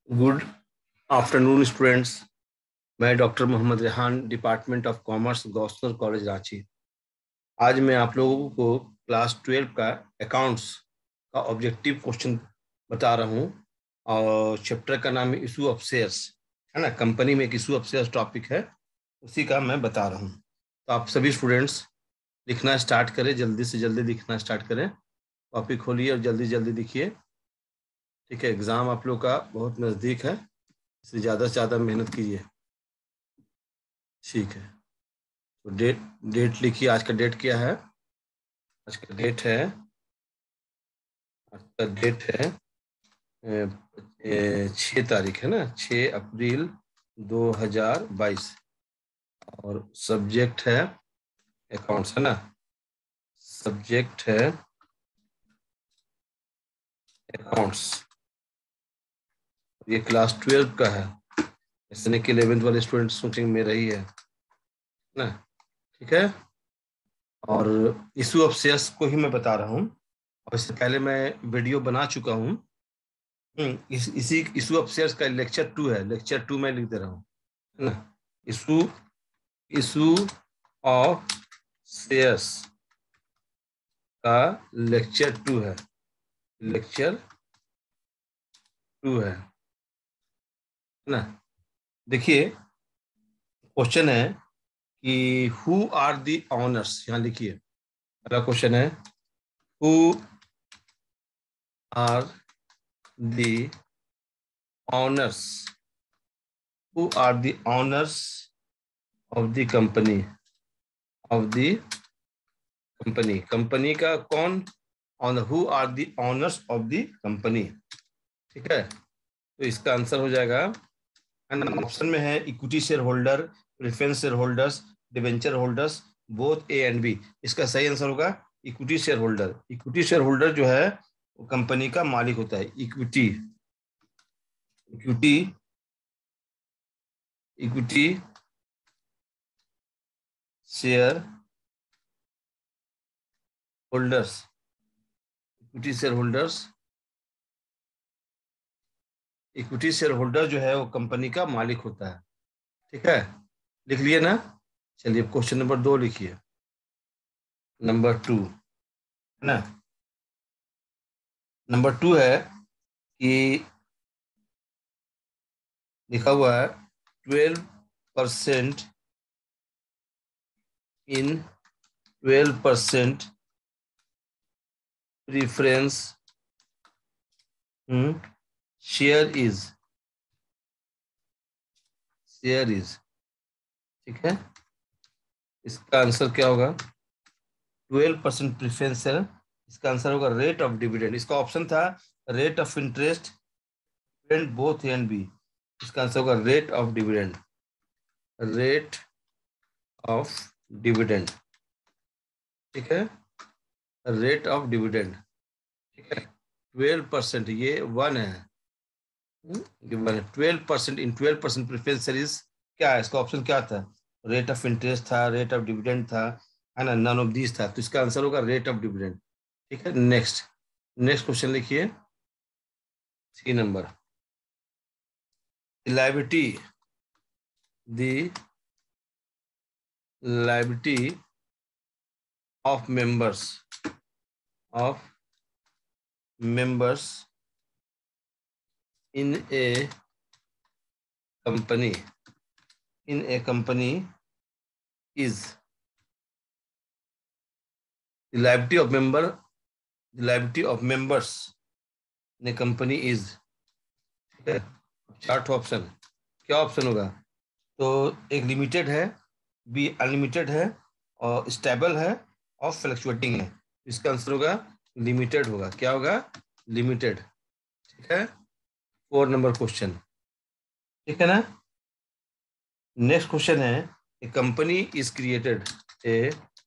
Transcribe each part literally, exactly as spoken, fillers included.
Good afternoon students. मैं doctor Mohammad Rehan, department of commerce, Gossner college Ranchi. आज मैं आप लोगों को क्लास ट्वेल्व का अकाउंट्स का ऑब्जेक्टिव क्वेश्चन बता रहा हूँ और चैप्टर का नाम है इशू ऑफ शेयर्स, है ना। कंपनी में एक इशू ऑफ शेयर्स टॉपिक है, उसी का मैं बता रहा हूँ। तो आप सभी स्टूडेंट्स लिखना स्टार्ट करें, जल्दी से जल्दी लिखना स्टार्ट करें। कॉपी खोलिए और जल्दी जल्दी लिखिए, ठीक है। एग्ज़ाम आप लोग का बहुत नज़दीक है, इसलिए ज़्यादा से ज़्यादा मेहनत कीजिए, ठीक है। तो डेट डेट लिखिए। आज का डेट क्या है? आज का डेट है आज का डेट है छः तारीख, है ना, छः अप्रैल दो हजार बाईस। और सब्जेक्ट है अकाउंट्स, है ना। सब्जेक्ट है अकाउंट्स। ये क्लास ट्वेल्व का है, ऐसे नहीं कि इलेवेंथ वाले स्टूडेंट सोचेंगे मेरा ही है ना, ठीक है। और इशू ऑफ शेयर्स को ही मैं बता रहा हूँ, और इससे पहले मैं वीडियो बना चुका हूँ। हम्म, इस इसी इशू ऑफ शेयर्स का लेक्चर टू है, लेक्चर टू में लिख दे रहा हूँ, है ना। इशू इशू ऑफ शेयर्स का लेक्चर टू है, लेक्चर टू है ना। देखिए क्वेश्चन है कि हु आर दी ऑनर्स, यहाँ लिखिए। पहला क्वेश्चन है who are the owners who are the owners of the company of the company company का कौन owner, who are the owners of the company, ठीक है। तो इसका आंसर हो जाएगा, ऑप्शन में है equity share holder, preference share holders, debenture holders, both A and B. इसका सही आंसर होगा equity share holder. Equity share holder जो है वो कंपनी का मालिक होता है। Equity equity equity share holders equity share holders equity share holder जो है वो कंपनी का मालिक होता है, ठीक है। लिख लिए ना। चलिए क्वेश्चन नंबर दो लिखिए, नंबर टू, है ना। नंबर टू है कि लिखा हुआ है twelve percent in twelve percent preference share is share is ठीक है। इसका आंसर क्या होगा? ट्वेल्व परसेंट प्रीफरेंस है, इसका आंसर होगा रेट ऑफ डिविडेंड। इसका ऑप्शन था rate of interest, both A and B. इसका आंसर होगा rate of dividend, rate of dividend, ठीक है। रेट ऑफ डिविडेंड, ठीक है। ट्वेल्व परसेंट ये वन है, ये वन है। Twelve percent in twelve percent preference series क्या है? इसका ऑप्शन क्या था? रेट ऑफ इंटरेस्ट था, रेट ऑफ डिविडेंड था, है ना, नन ऑफ दीज था। तो इसका आंसर होगा रेट ऑफ डिविडेंड, ठीक है। नेक्स्ट नेक्स्ट क्वेश्चन लिखिए, C number. Liability the liability of members of members in a company in a company is the liability of member the liability of members in a company is, ठीक है। Chart option, क्या option होगा? तो एक limited है, B unlimited है, और stable है, और फ्लक्चुएटिंग है। इसका आंसर होगा लिमिटेड होगा। क्या होगा? लिमिटेड, ठीक है। फोर नंबर क्वेश्चन, ठीक है ना। नेक्स्ट क्वेश्चन है a company is created a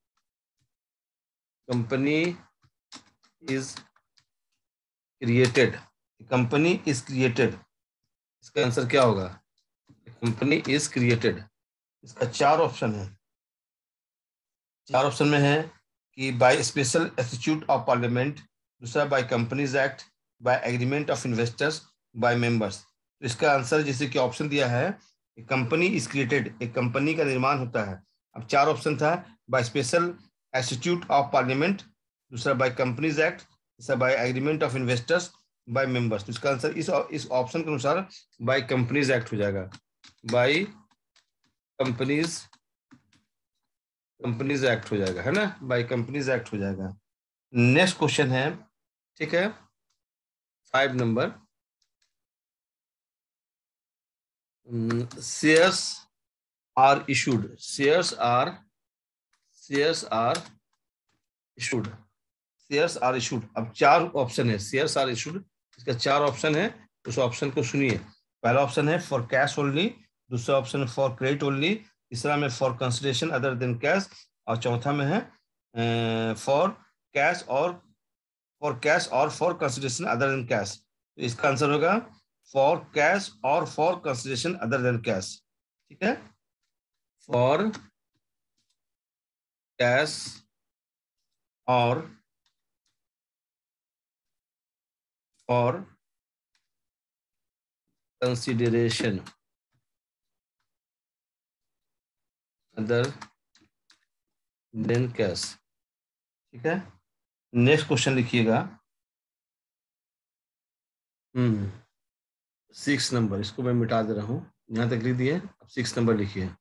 company is created company is created इसका आंसर क्या होगा? कंपनी इज क्रिएटेड, इसका चार ऑप्शन है। चार ऑप्शन में है कि by special institute of parliament, दूसरा by companies act, by agreement of investors, by members. तो इसका आंसर जैसे कि ऑप्शन दिया है, कंपनी इज क्रिएटेड, एक कंपनी का निर्माण होता है। अब चार ऑप्शन था, by special institute of parliament, दूसरा बाय कंपनीज एक्ट, तीसरा by agreement of investors, by members. तो इसका आंसर इस इस ऑप्शन के अनुसार बाय कंपनीज एक्ट हो जाएगा, बाय कंपनीज कंपनीज एक्ट हो जाएगा, है ना, बाय कंपनीज एक्ट हो जाएगा। नेक्स्ट क्वेश्चन है, ठीक है, five number, shares are issued, shares are shares are issued, shares are issued. अब चार ऑप्शन है, शेयर्स आर इशूड, इसका चार ऑप्शन है, उस ऑप्शन को सुनिए। पहला ऑप्शन है फॉर कैश ओनली, दूसरा ऑप्शन है फॉर क्रेडिट ओनली, तीसरा में for consideration other than cash, और चौथा में है फॉर कैश और फॉर कैश और for consideration other than cash. तो इसका आंसर होगा फॉर कैश और for consideration other than cash, ठीक है, फॉर कैश और for consideration other than cash, ठीक है। नेक्स्ट क्वेश्चन लिखिएगा, हम्म सिक्स नंबर, इसको मैं मिटा दे रहा हूँ, यहाँ तक लिख दिए, अब सिक्स नंबर लिखिए।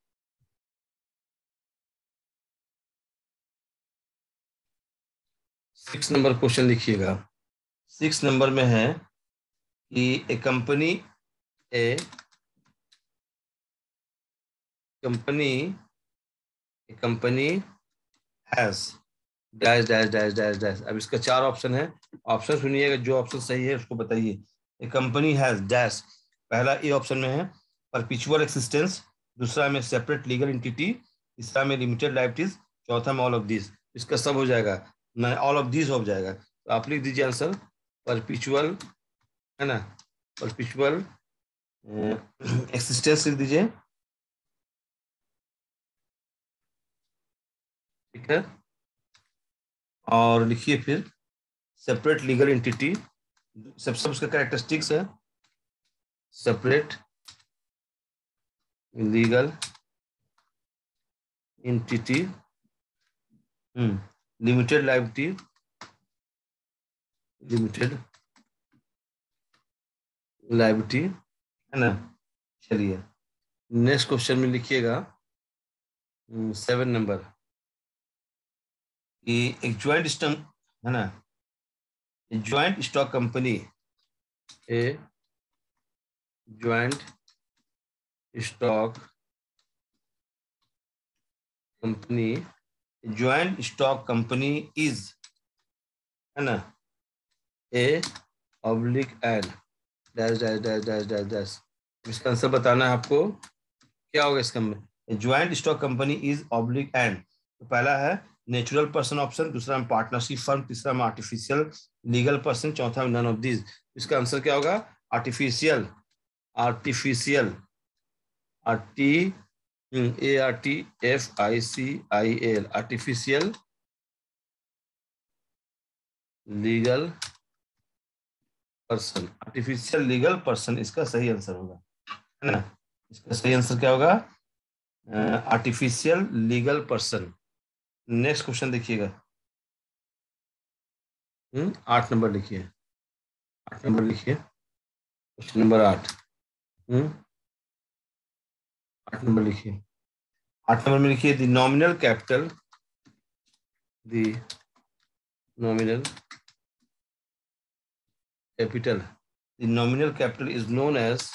सिक्स नंबर क्वेश्चन लिखिएगा। सिक्स नंबर में है कि a company a company a company has dash dash dash dash dash. अब इसका चार ऑप्शन है, ऑप्शन सुनिएगा, जो ऑप्शन सही है उसको बताइए। ए कंपनी हैज डैश, पहला ए ऑप्शन में है परपिचुअल एक्सिस्टेंस, दूसरा में सेपरेट लीगल एंटिटी, तीसरा में लिमिटेड लाइबिलिटीज, चौथा में ऑल ऑफ दिस। इसका सब हो जाएगा, मैं ऑल ऑफ दिस हो जाएगा। तो आप लिख दीजिए आंसर परपिचुअल, है ना, परपिचुअल एक्सिस्टेंस लिख दीजिए, ठीक है। और लिखिए फिर सेपरेट लीगल एंटिटी, सब सब उसका कैरेक्टरिस्टिक्स है, separate legal entity, hmm limited liability, limited liability, है ना। चलिए नेक्स्ट क्वेश्चन में लिखिएगा सेवन नंबर, कि एक ज्वाइंट स्टॉक, है ना, joint stock company, a joint stock company, joint stock company is, है ना, a oblique an dash dash dash dash dash dash. इसका आंसर बताना है आपको, क्या होगा इसका, joint stock company is oblique and. तो पहला है नेचुरल पर्सन ऑप्शन, दूसरा में पार्टनरशिप फर्म, तीसरा में आर्टिफिशियल लीगल पर्सन, चौथा में नन ऑफ दिस। इसका आंसर क्या होगा, artificial, artificial, R T A R T F I C I L, artificial legal person, artificial legal person इसका सही आंसर होगा, है ना। इसका सही आंसर क्या होगा, artificial legal person. Next question देखिएगा, हम्म आठ नंबर लिखिए, आठ नंबर लिखिए, क्वेश्चन नंबर आठ, हम्म आठ नंबर लिखिए। आठ नंबर में लिखिए the nominal capital, the nominal capital, the nominal capital is known as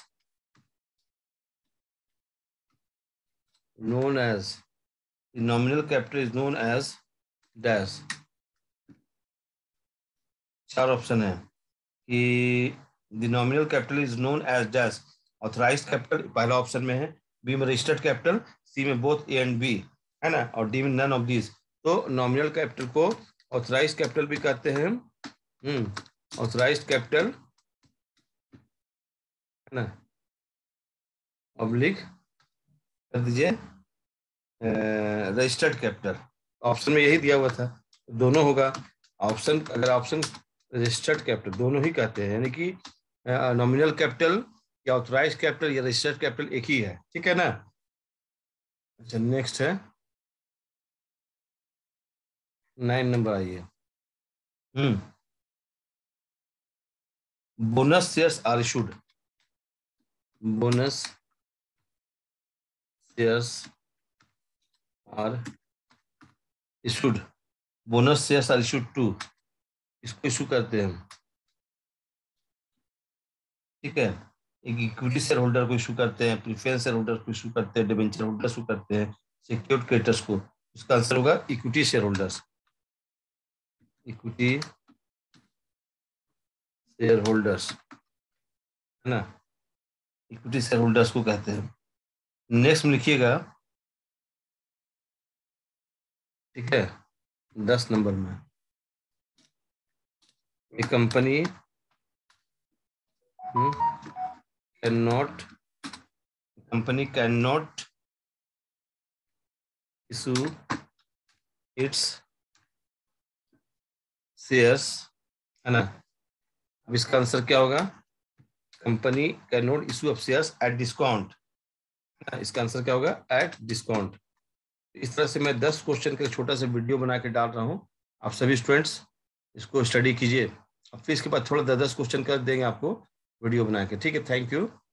known as the nominal capital is known as dash। चार ऑप्शन है कि the nominal capital is known as dash, authorized capital पहला option में है, B में registered capital, सी में both A and B, है ना, और डी में नन ऑफ दिस। तो नॉमिनल कैपिटल को ऑथराइज्ड कैपिटल भी कहते हैं, हम्म ऑथराइज्ड कैपिटल, है ना, ऑब्लिक कर दीजिए रजिस्टर्ड कैपिटल। ऑप्शन में यही दिया हुआ था, दोनों होगा ऑप्शन, अगर ऑप्शन रजिस्टर्ड कैपिटल दोनों ही कहते हैं, यानी कि नॉमिनल कैपिटल या ऑथराइज कैपिटल या रजिस्टर्ड कैपिटल एक ही है, ठीक है ना। अच्छा नेक्स्ट है नाइन नंबर आइए। Hmm bonus shares are issued, bonus shares are issued, bonus shares are issued to, इसको इशू करते हैं हम, ठीक है। एक इक्विटी शेयर होल्डर को इशू करते हैं, प्रीफरेंस शेयर होल्डर को इशू करते हैं, डिबेंचर होल्डर इशू करते हैं, सिक्योर्ड क्रेडिटर्स को। इसका आंसर होगा equity share holders, equity share holders, है ना, इक्विटी शेयर होल्डर्स को कहते हैं। नेक्स्ट में लिखिएगा, ठीक है, दस नंबर में, a company can not, company can not issue its shares, है ना। अब इसका आंसर क्या होगा, company can not issue of shares at discount, इसका आंसर क्या होगा, एट डिस्काउंट। इस तरह से मैं दस क्वेश्चन का छोटा सा वीडियो बना के डाल रहा हूँ, आप सभी स्टूडेंट्स इसको स्टडी कीजिए। अब फिर इसके बाद थोड़ा दस दस क्वेश्चन कर देंगे आपको वीडियो बना के, ठीक है। Thank you.